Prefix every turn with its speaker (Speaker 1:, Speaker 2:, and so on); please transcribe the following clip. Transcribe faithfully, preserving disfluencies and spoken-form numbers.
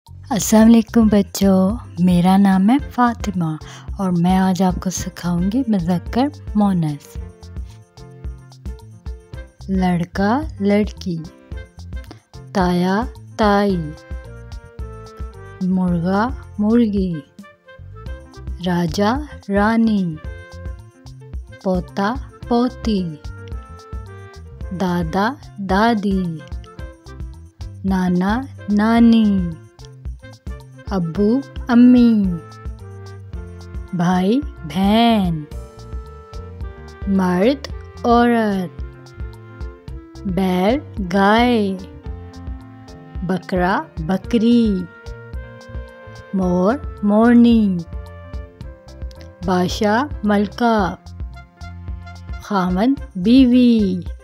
Speaker 1: السلام علیکم بچوں، میرا نام ہے فاطمہ اور میں آج آپ کو سکھاؤں گی مذکر مونث۔ لڑکا لڑکی، تایا تائی، مرغا مرغی، راجا رانی، پوتا پوتی، دادا دادی، نانا نانی، ابو امی، بھائی بہن، مرد عورت، بیل گائے، بکرا بکری، مور مورنی، بادشاہ ملکہ، خاوند بیوی۔